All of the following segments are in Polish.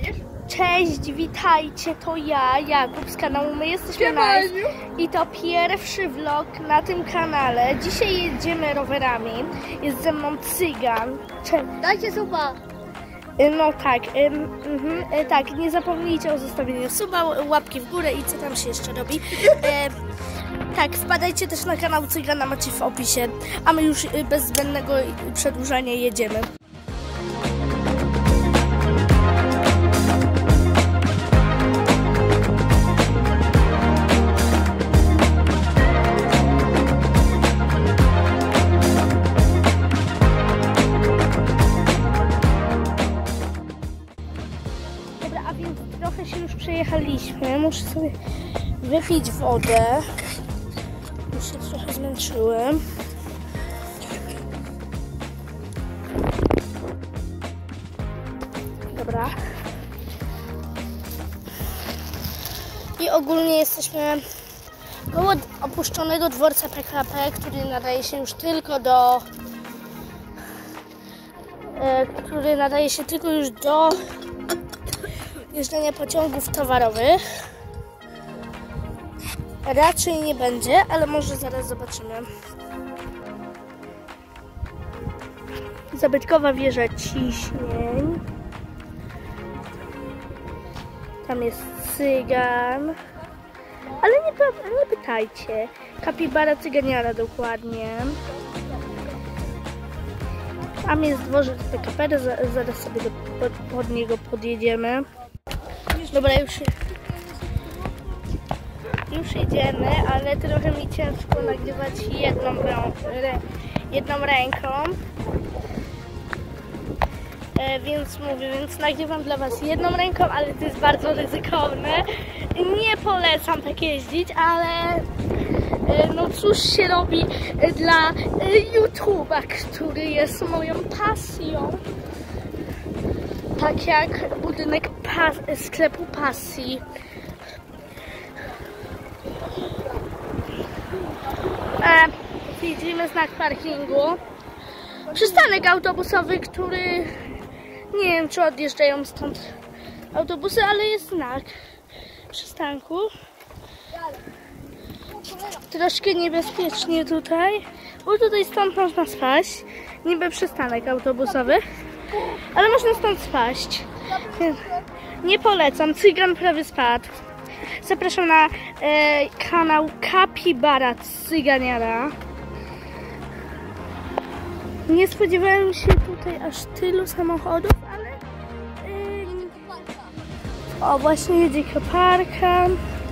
Cześć, witajcie, to ja, Jakub z kanału My Jesteśmy Nice i to pierwszy vlog na tym kanale. Dzisiaj jedziemy rowerami, jest ze mną Cygan. Dajcie suba! No tak, tak, nie zapomnijcie o zostawieniu suba, łapki w górę i co tam się jeszcze robi. Tak, wpadajcie też na kanał Cygana, macie w opisie, a my już bez zbędnego przedłużania jedziemy. A więc trochę się już przejechaliśmy. Muszę sobie wypić wodę. Już się trochę zmęczyłem. Dobra. I ogólnie jesteśmy koło opuszczonego dworca PKP, który nadaje się już tylko do jeżdżenia pociągów towarowych. Raczej nie będzie, ale może zaraz zobaczymy. Zabytkowa wieża ciśnień. Tam jest Cygan. Ale nie pytajcie. Kapibara Cyganiara dokładnie. Tam jest dworzec PKP, zaraz sobie pod niego podjedziemy. Dobra, już jedziemy, ale trochę mi ciężko nagrywać jedną ręką. Więc nagrywam dla was jedną ręką, ale to jest bardzo ryzykowne. Nie polecam tak jeździć, ale no cóż się robi dla YouTube'a, który jest moją pasją. Tak jak budynek sklepu Pasji. Widzimy znak parkingu. Przystanek autobusowy, który nie wiem, czy odjeżdżają stąd autobusy, ale jest znak przystanku. Troszkę niebezpiecznie tutaj, bo tutaj stąd można spaść. Niby przystanek autobusowy, ale można stąd spaść. Nie polecam. Cygan prawie spadł. Zapraszam na kanał Kapibara Cyganiara. Nie spodziewałem się tutaj aż tylu samochodów, ale o, właśnie jedzie koparka.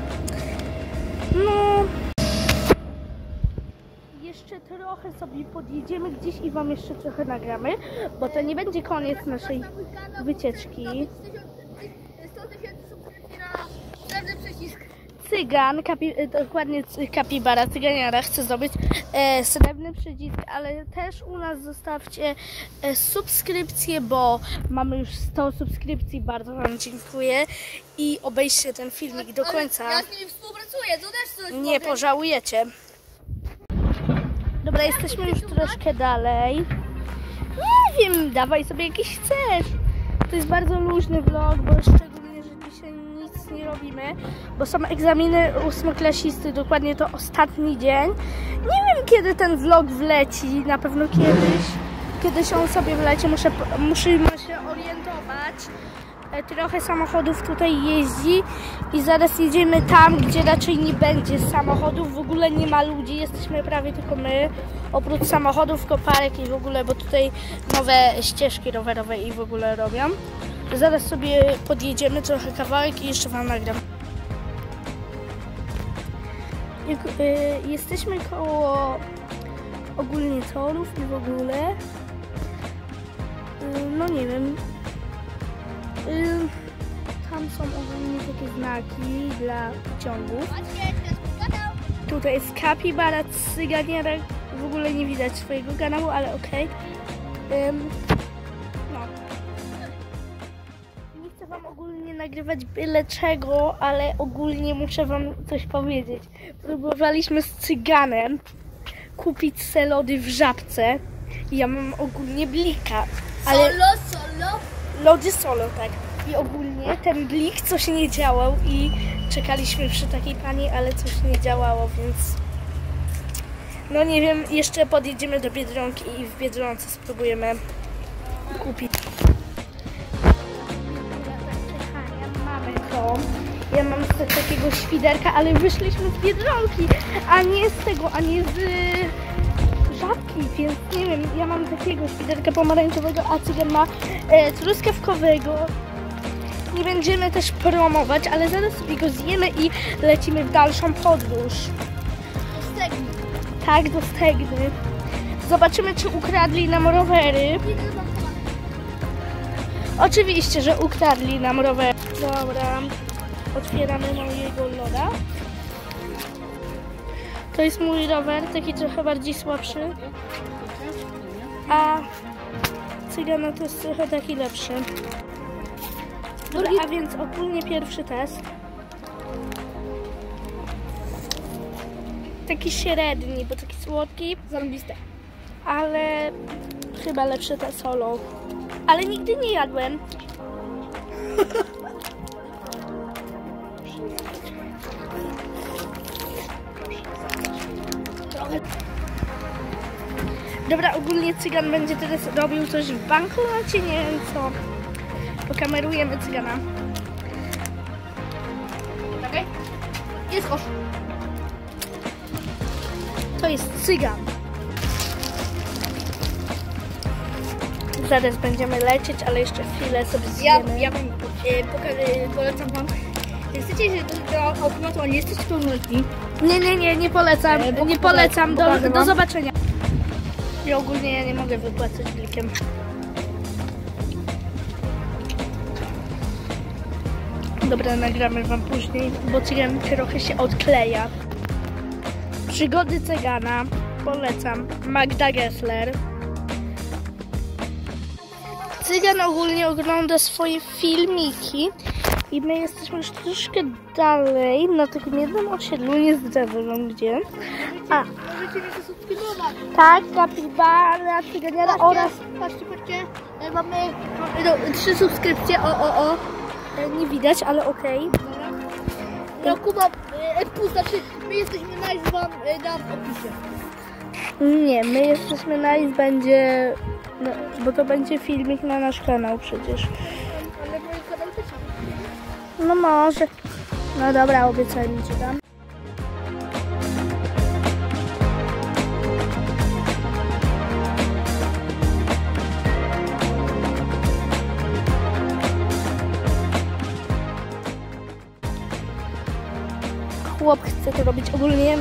No, jeszcze trochę sobie podjedziemy gdzieś i wam jeszcze trochę nagramy, bo to nie będzie koniec naszej wycieczki. Cygan, dokładnie Kapibara Cyganiara chce zdobyć srebrny przycisk, ale też u nas zostawcie subskrypcję, bo mamy już 100 subskrypcji, bardzo wam dziękuję i obejrzcie ten filmik do końca. Ja z nimi współpracuję, to też coś nie pożałujecie. Dobra, jesteśmy już troszkę dalej. Nie wiem, dawaj sobie jakiś chcesz. To jest bardzo luźny vlog, bo szczególnie, że dzisiaj nic nie robimy, bo są egzaminy ósmoklasisty, dokładnie to ostatni dzień. Nie wiem, kiedy ten vlog wleci, na pewno kiedyś on sobie wleci, musimy się orientować. Trochę samochodów tutaj jeździ i zaraz jedziemy tam, gdzie raczej nie będzie samochodów, w ogóle nie ma ludzi, jesteśmy prawie tylko my, oprócz samochodów, koparek i w ogóle, bo tutaj nowe ścieżki rowerowe i w ogóle robią. Zaraz sobie podjedziemy trochę kawałek i jeszcze wam nagram. Jesteśmy koło ogólnie torów i w ogóle, no nie wiem. Tam są ogólnie takie znaki dla pociągów. Tutaj jest Kapibara Cyganiara. W ogóle nie widać swojego kanału, ale okej. No. Nie chcę wam ogólnie nagrywać byle czego, ale ogólnie muszę wam coś powiedzieć. Próbowaliśmy z Cyganem kupić se lody w Żabce. Ja mam ogólnie blika. Ale... Solo? Lody solo, tak. I ogólnie ten blik coś nie działał i czekaliśmy przy takiej pani, ale coś nie działało, więc no nie wiem, jeszcze podjedziemy do Biedronki i w Biedronce spróbujemy kupić. Mamy to. Ja mam z takiego świderka, ale wyszliśmy z Biedronki, a nie z tego, a nie z Żabki, więc nie wiem, ja mam takiego świderka pomarańczowego, a Cygan ma truskawkowego. Nie będziemy też promować, ale zaraz sobie go zjemy i lecimy w dalszą podróż. Do Stegny. Tak, do Stegny. Zobaczymy, czy ukradli nam rowery. Oczywiście, że ukradli nam rowery. Dobra, otwieramy mojego loda. To jest mój rower, taki trochę bardziej słabszy. A Cygana to jest trochę taki lepszy. Dobra, a więc ogólnie pierwszy test. Taki średni, bo taki słodki. Zarąbiste. Ale chyba lepszy te solo. Ale nigdy nie jadłem. Dobra, ogólnie Cygan będzie teraz robił coś w bankomacie, nie wiem co. Pokamerujemy Cygana. Okej? Jest kosz. To jest Cygan. Zaraz będziemy lecieć, ale jeszcze chwilę sobie zjemy. Ja wam polecam wam. Jak chcecie iść do automatu, a nie jesteście pełnoletni. Nie polecam. Nie polecam. pokażę Do wam. zobaczenia. I ogólnie ja nie mogę wypłacać blikiem. Dobra, nagramy wam później, bo Cygan trochę się odkleja. Przygody Cygana. Polecam. Magda Gessler. Cygan ogólnie ogląda swoje filmiki i my jesteśmy już troszkę dalej na takim jednym osiedlu, nie zdradzę wam gdzie. A, Możecie mnie zasubskrybować. tak, Kapibara, Cyganiara oraz... Patrzcie. Mamy 3 subskrypcje. O. Nie widać, ale okej. No Kuba, znaczy my jesteśmy nice, wam dam w opisie. Nie, my jesteśmy nice, będzie... No, bo to będzie filmik na nasz kanał przecież. Ale mój kanał też. No może. No dobra, obiecaj mi ci dam. Chłop chce to robić ogólnie.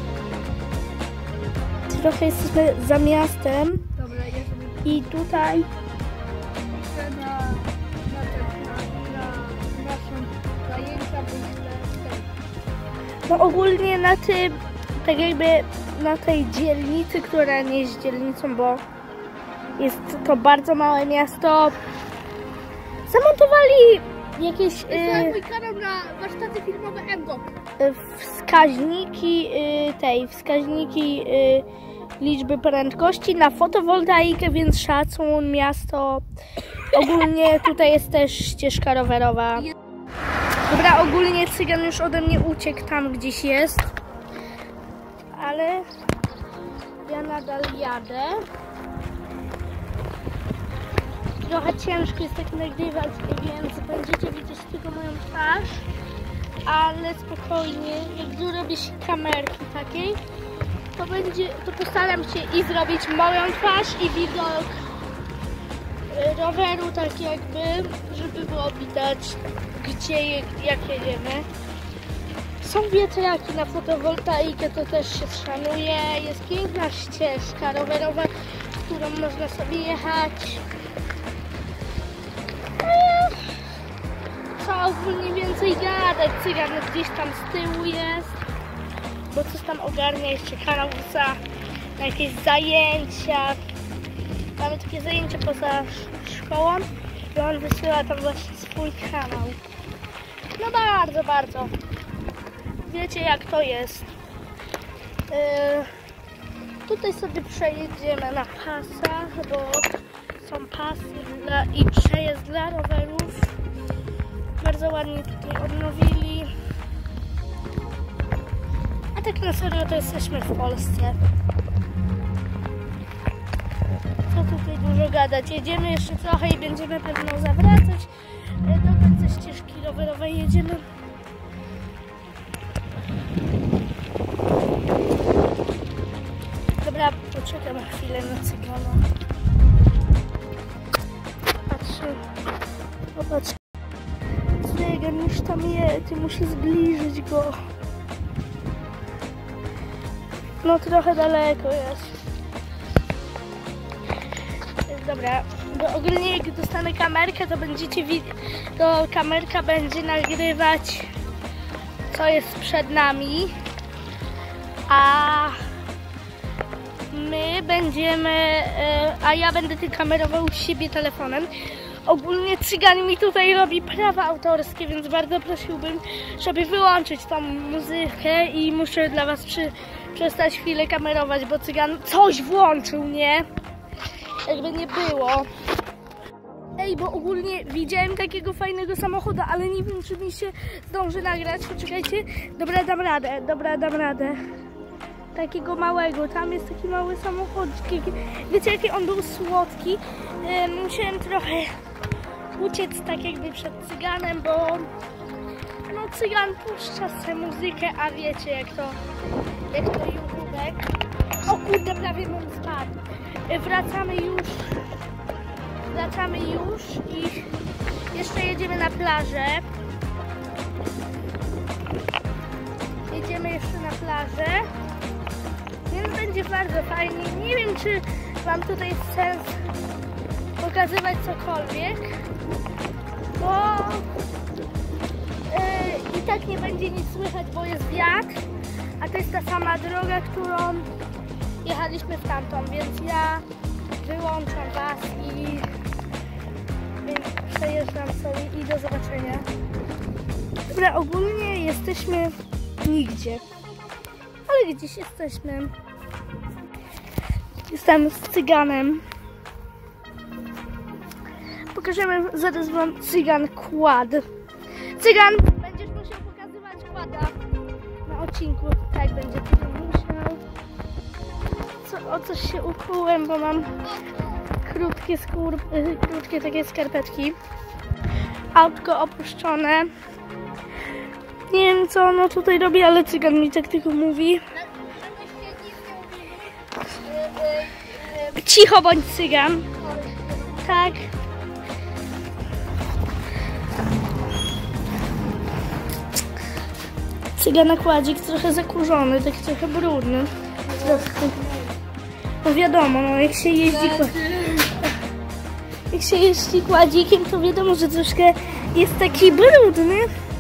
Trochę jesteśmy za miastem Dobra, ja sobie i tutaj piszę na naszą zajęcia, wyślę no ogólnie na tym, tak jakby na tej dzielnicy, która nie jest dzielnicą, bo jest to bardzo małe miasto, zamontowali jakieś Wysłałem mój kanał na warsztaty filmowe MGO. wskaźniki liczby prędkości na fotowoltaikę, więc szacun, miasto. Ogólnie tutaj jest też ścieżka rowerowa. Dobra, ogólnie Cygan już ode mnie uciekł, tam gdzieś jest. Ale ja nadal jadę. Trochę ciężko jest tak nagrywać, więc będziecie widzieć tylko moją twarz. Ale spokojnie, jak zrobię się kamerki takiej, to postaram się i zrobić moją twarz i widok roweru, tak jakby, żeby było widać gdzie, jak jedziemy. Są wiatraki na fotowoltaikę, to też się szanuje. Jest piękna ścieżka rowerowa, którą można sobie jechać. Co ogólnie więcej gadać, Cygan gdzieś tam z tyłu jest, bo coś tam ogarnia jeszcze kanał na jakieś zajęcia. Mamy takie zajęcia poza szkołą i on wysyła tam właśnie swój kanał. No bardzo. Wiecie jak to jest. Tutaj sobie przejedziemy na pasach, bo są pasy i przejazd dla rowerów. bardzo ładnie tutaj odnowili. A tak na serio to jesteśmy w Polsce. Co tutaj dużo gadać? Jedziemy jeszcze trochę i będziemy pewno zawracać. Do końca ścieżki rowerowej jedziemy. Dobra, poczekam chwilę na Cygana. Patrzę. Popatrz. Cygan już tam jest i muszę zbliżyć go. No trochę daleko jest. Dobra, bo ogólnie jak dostanę kamerkę, to będziecie widzieć, to kamerka będzie nagrywać, co jest przed nami, a my będziemy, a ja będę tym kamerował siebie telefonem. Ogólnie Cygan mi tutaj robi prawa autorskie, więc bardzo prosiłbym, żeby wyłączyć tą muzykę i muszę dla was przestać chwilę kamerować, bo Cygan coś włączył, nie? Jakby nie było. Ej, bo ogólnie widziałem takiego fajnego samochodu, ale nie wiem, czy mi się zdąży nagrać. Poczekajcie. Dobra, dam radę. Dobra, dam radę. Takiego małego. Tam jest taki mały samochodzik. Wiecie, jaki on był słodki? Musiałem trochę uciec tak jakby przed Cyganem, bo no Cygan puszcza sobie muzykę, a wiecie jak to YouTubek. O kurde, prawie mam spadł. Wracamy już i jeszcze jedziemy na plażę. Jedziemy jeszcze na plażę, więc będzie bardzo fajnie. Nie wiem, czy wam tutaj jest sens pokazywać cokolwiek, bo i tak nie będzie nic słychać, bo jest wiatr, a to jest ta sama droga, którą jechaliśmy w tamtą, więc ja wyłączam was i przejeżdżam sobie i do zobaczenia. Dobra, ogólnie jesteśmy nigdzie, ale gdzieś jesteśmy. Jestem z Cyganem. Pokażemy zaraz wam Cygan kład. Cygan, będziesz musiał pokazywać kłada na odcinku. Tak, będzie Cygan musiał. O coś się ukłułem, bo mam krótkie takie skarpetki. Autko opuszczone. Nie wiem, co ono tutaj robi, ale Cygan mi tak tylko mówi. Cicho bądź, Cygan. Tak. Cygana kładzik trochę zakurzony, tak trochę brudny. No wiadomo, no jak się jeździ kładzikiem, to wiadomo, że troszkę jest taki brudny.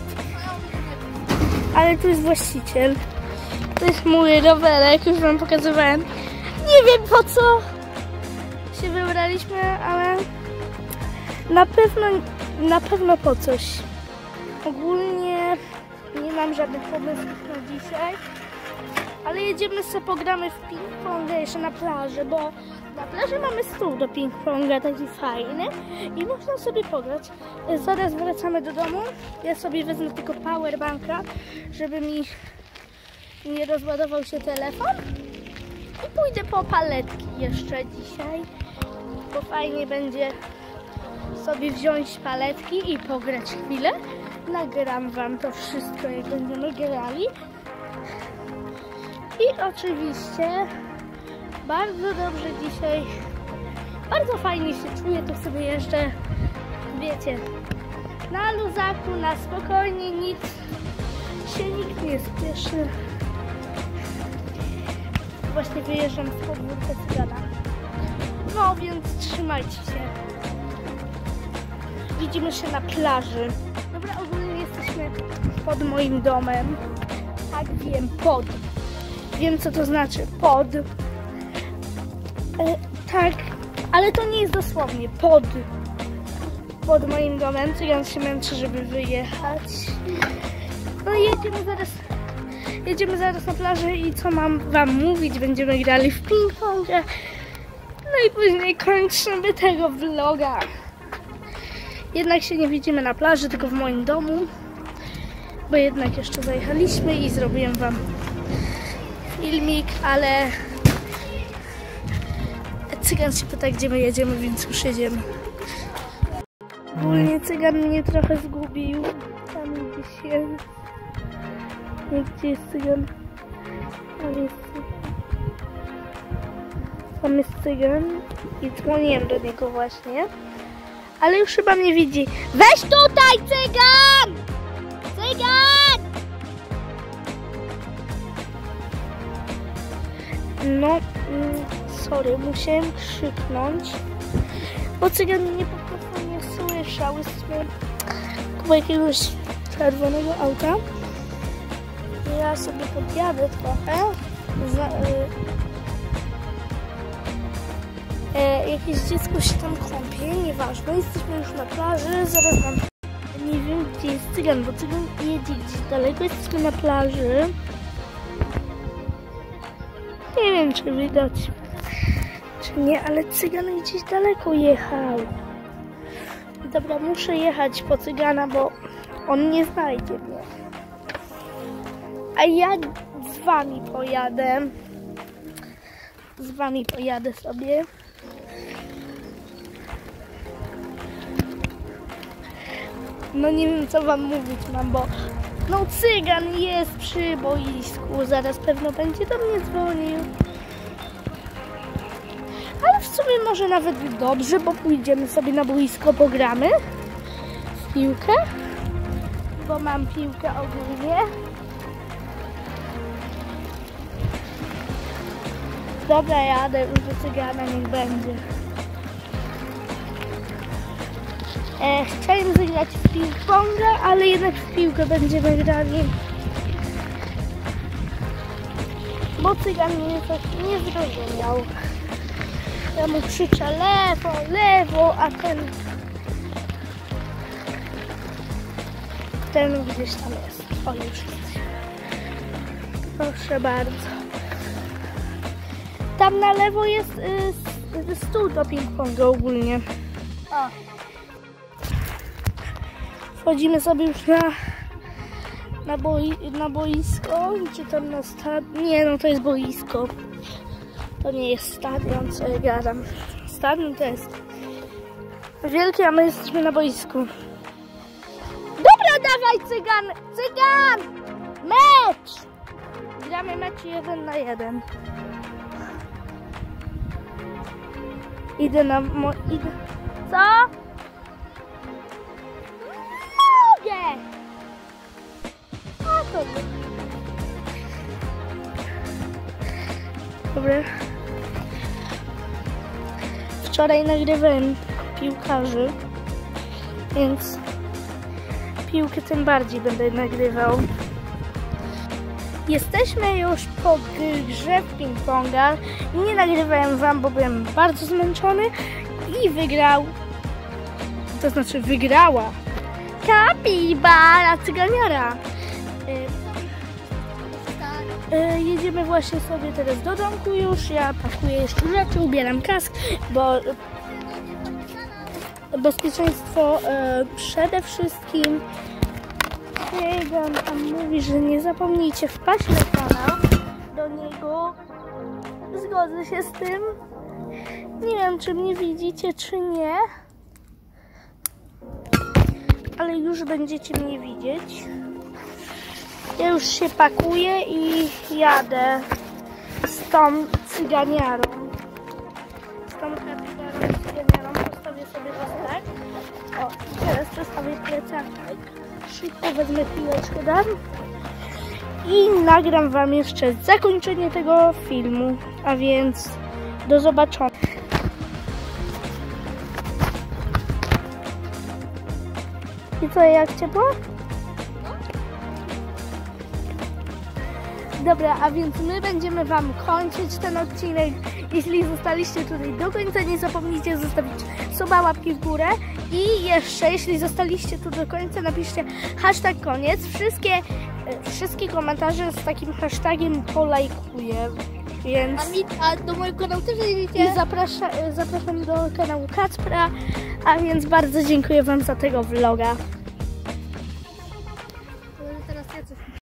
Ale tu jest właściciel. To jest mój rowerek, już wam pokazywałem. Nie wiem po co się wybraliśmy, ale na pewno po coś. Ogólnie nie mam żadnych pomysłów na dzisiaj. Ale jedziemy sobie, pogramy w ping-ponga jeszcze na plaży, bo na plaży mamy stół do ping-ponga, taki fajny i można sobie pograć. Zaraz wracamy do domu. Ja sobie wezmę tylko powerbanka, żeby mi nie rozładował się telefon. I pójdę po paletki jeszcze dzisiaj, bo fajnie będzie sobie wziąć paletki i pograć chwilę. Nagram wam to wszystko, jak będziemy grali. I oczywiście bardzo dobrze dzisiaj, bardzo fajnie się czuję, to sobie jeszcze, wiecie, na luzaku, na spokojnie, nikt nie spieszy. Właśnie wyjeżdżam z podwórka Cygana. No więc trzymajcie się. Widzimy się na plaży. Dobra, ogólnie jesteśmy pod moim domem. Tak, wiem, pod. Wiem, co to znaczy pod. Tak, ale to nie jest dosłownie pod moim domem. Cygan się męczy, żeby wyjechać. No i jedziemy zaraz na plażę i co mam wam mówić? Będziemy grali w ping-ponga. No i później kończymy tego vloga. Jednak się nie widzimy na plaży, tylko w moim domu. Bo jednak jeszcze zajechaliśmy i zrobiłem wam filmik, ale cygan się pyta, gdzie my jedziemy, więc już jedziemy. Ogólnie cygan mnie trochę zgubił. Tam gdzieś jest. Nie, gdzie jest cygan? Tam jest cygan. Tam jest cygan i dzwoniłem do niego właśnie. Ale już chyba mnie widzi. Weź tutaj, cygan! Cygan! No, sorry, musiałem krzyknąć, bo cygan mnie po prostu nie słyszał. Jesteśmy koło jakiegoś czerwonego auta. Ja sobie podjadę trochę. Jakieś dziecko się tam kąpie, nieważne. Jesteśmy już na plaży, zaraz wam... Nie wiem, gdzie jest cygan, bo cygan jedzie gdzieś daleko. Jesteśmy na plaży. Nie wiem, czy widać, czy nie, ale cygan gdzieś daleko jechał. Dobra, muszę jechać po cygana, bo on nie znajdzie mnie. A ja z wami pojadę. Z wami pojadę sobie. No nie wiem, co wam mówić mam, bo no cygan jest przy boisku. Zaraz pewno będzie do mnie dzwonił. Ale w sumie może nawet dobrze, bo pójdziemy sobie na boisko, pogramy w piłkę. Bo mam piłkę ogólnie. Dobra, jadę już do cygana, niech będzie. Chciałem zagrać w ping-ponga, ale jednak w piłkę będziemy grali. Bo cygan mnie coś nie zrozumiał. Ja mu krzyczę lewo, lewo, a ten gdzieś tam jest. O, już jest. Proszę bardzo. Tam na lewo jest stół do ping-ponga ogólnie. O. Wchodzimy sobie już na boisko, czy tam na stadion. Nie, no to jest boisko. To nie jest stadion, co ja gadam. Stadion to jest wielkie, a my jesteśmy na boisku. Dobra, dawaj cygan! Cygan! Mecz! Gramy mecz 1 na 1. Idę. Co? Mogę! A to dobra. Wczoraj nagrywałem piłkarzy, więc piłkę tym bardziej będę nagrywał. Jesteśmy już po grze w ping-ponga. Nie nagrywałem wam, bo byłem bardzo zmęczony i wygrał. To znaczy wygrała kapibara cyganiara. Jedziemy właśnie sobie teraz do domku już. Ja pakuję jeszcze rzeczy, ubieram kask, bo bezpieczeństwo przede wszystkim. Cygan tam mówi, że nie zapomnijcie wpaść na kanał do niego. Zgodzę się z tym. Nie wiem, czy mnie widzicie, czy nie. Ale już będziecie mnie widzieć. Ja już się pakuję i jadę z tą cyganiarą. Z tą cyganiarą postawię sobie tak. O, teraz przestawię plecak. Szybko wezmę piłeczkę, dam. I nagram wam jeszcze zakończenie tego filmu. A więc do zobaczenia. I co, jak ciepło? Dobra, a więc my będziemy wam kończyć ten odcinek. Jeśli zostaliście tutaj do końca, nie zapomnijcie zostawić suba, łapki w górę. I jeszcze, jeśli zostaliście tu do końca, napiszcie hashtag koniec. Wszystkie komentarze z takim hashtagiem polajkuję. Więc... A do mojego kanału też I zajrzyjcie. zapraszam do kanału Kacpra, a więc bardzo dziękuję Wam za tego vloga.